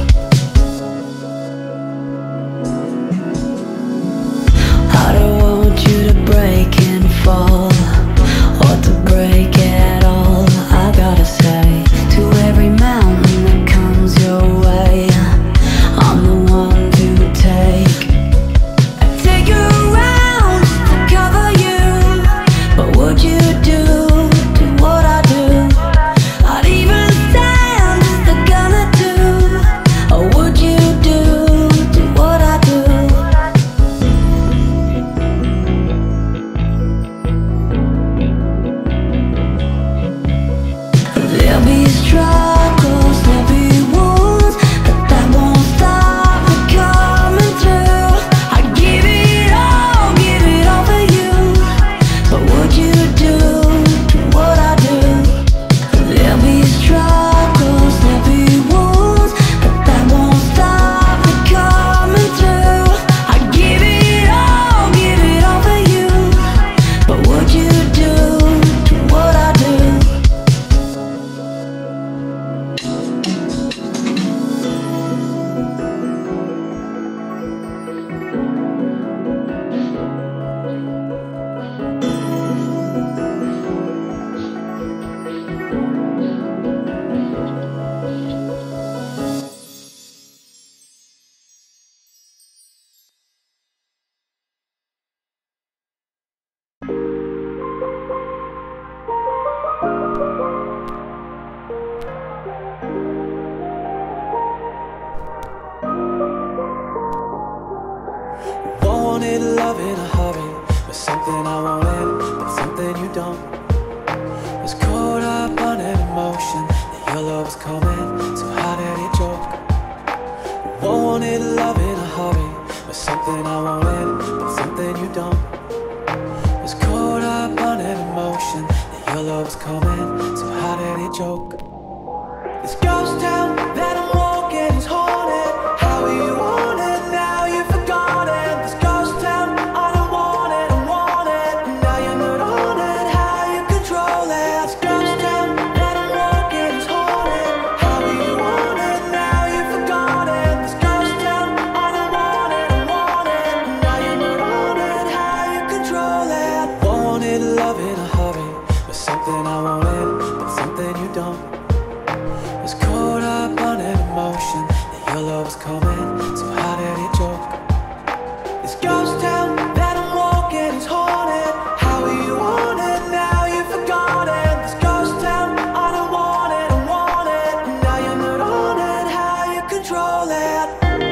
I don't want you to break and fall, or to break at all. I gotta say, to every mountain that comes your way, I'm the one to take. I take you around just to cover you. What would you do to what I do? I'd even stand just to gonna do. Or would you do to what I do? There'll be struggles, there'll be wounds, but that won't stop me coming through. I give it all, give it all for you. What would you do to what I do? There'll be struggles, there'll be wounds, but that won't stop me coming through. I give it all, give it all for you. What would you do to what I do? Wanted love in a hurry, was something I wanted, but something something you don't. Was caught up on an emotion that your love was coming, so how did it joke? Wanted love in a hurry, was something I wanted, but something you don't. Was caught up on an emotion that your love was coming, so how did it joke? This ghost town that I'm walking is haunted. How you want it, now you've forgotten. This ghost town, I don't want it, I want it. Now you're not on it, how you control it. This ghost town that I'm walking is haunted. How you want it, now you've forgotten. This ghost town, I don't want it, I want it. Now you're not on it, how you control it. Wanted love in a hurry, was something I wanted, but something you don't. Was caught up on an emotion that your love was coming, so how did it joke? This ghost town that I'm walking is haunted. How you want it, now you've forgotten. This ghost town, I don't want it, I want it. Now you're not on it, how you control it.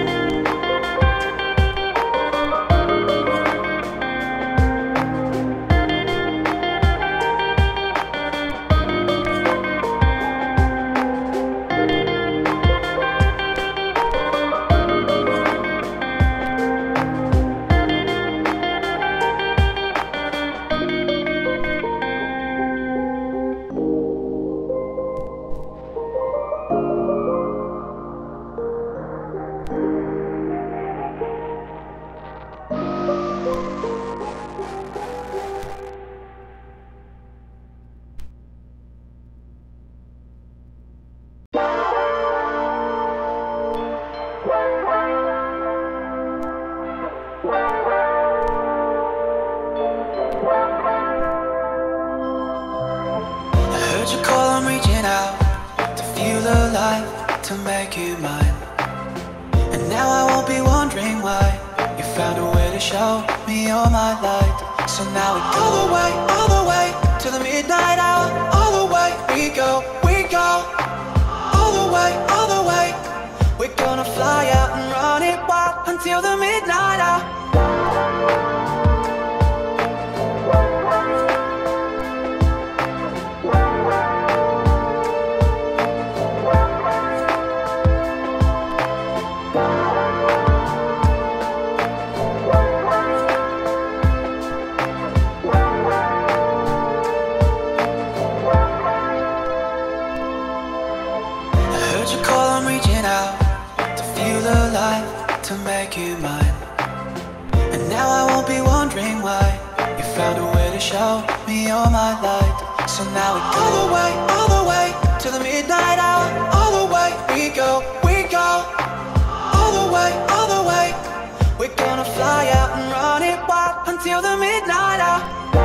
Heard you call, I'm reaching out to feel alive, to make you mine. And now I won't be wondering why you found a way to show me all my light. So now we go all the way, all the way to the midnight hour. All the way we go, we go. All the way, all the way. We're gonna fly out and run it wild until the midnight hour. To make you mine. And now I won't be wondering why you found a way to show me all my light. So now we go all the way, all the way to the midnight hour. All the way we go, we go. All the way, all the way. We're gonna fly out and run it wild until the midnight hour.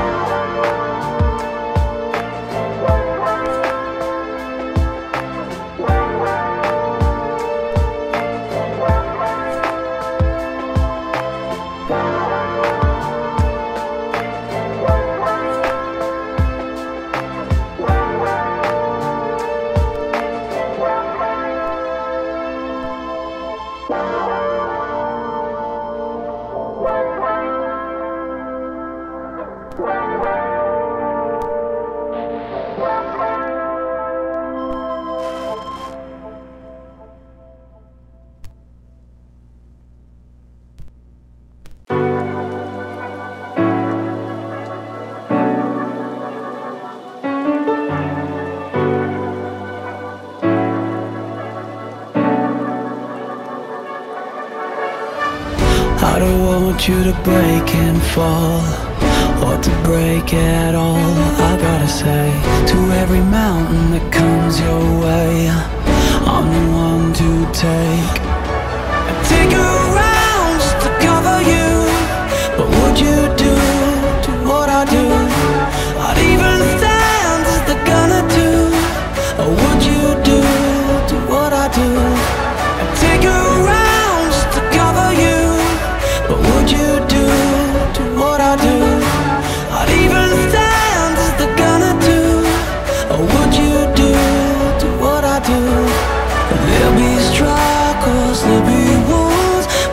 I don't want you to break and fall, or to break at all. I gotta say, to every mountain that comes your way, I'm the one to take. I'd take you around just to cover you, but would you do to what I do? I'd even stand as they're gonna do, or would you do to what I do? I'd take you around just to cover you, but would you do to what I do? I'd even stand as they're gonna do, or would you do to what I do? There'll be struggles, there'll be wounds,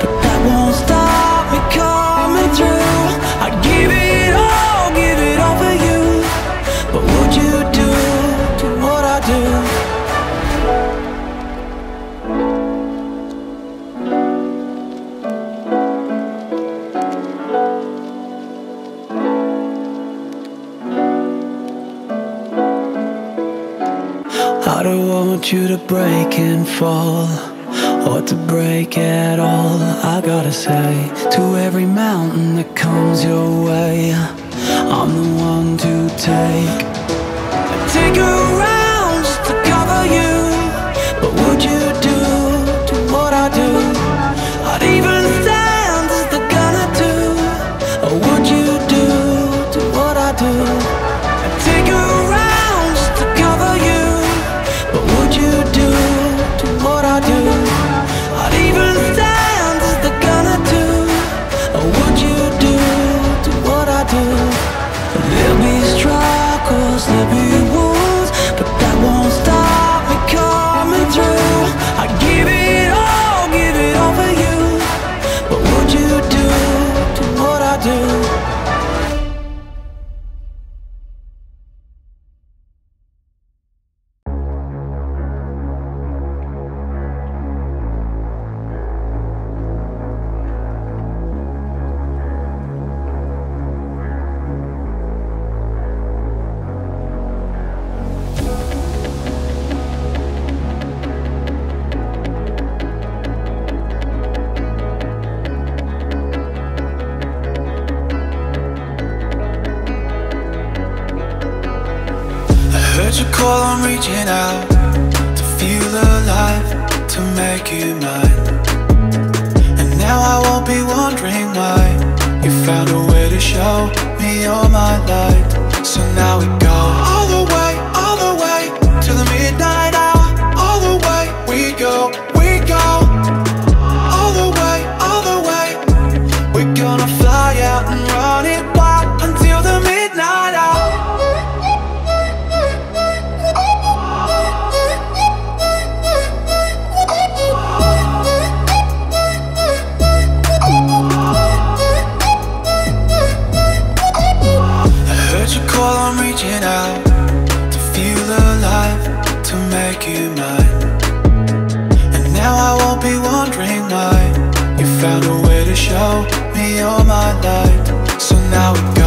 want you to break and fall, or to break at all. I gotta say, to every mountain that comes your way, I'm the one to take. I'd take her around just to cover you, but would you do, do what I do? I'd even stand as the gunner do, or would you do, do what I do? I'd take her around just to cover you, but would you do, do what I do? I'd even stand as the gunner do, or would you do, do what I do? There'll be struggles, there'll be wounds, but that won't stop me coming through. I give it all, give it all for you, but would you do, do what I do? Heard you call, I'm reaching out to feel alive, to make you mine. And now I won't be wondering why you found a way to show me you're my light. So now we go all the way, all the way to the midnight hour. All the way we go, we go all the way, all the way. We're gonna fly out and run it wild until the midnight hour. I'm reaching out to feel alive, to make you mine. And now I won't be wondering why you found a way to show me you're my light. So now we go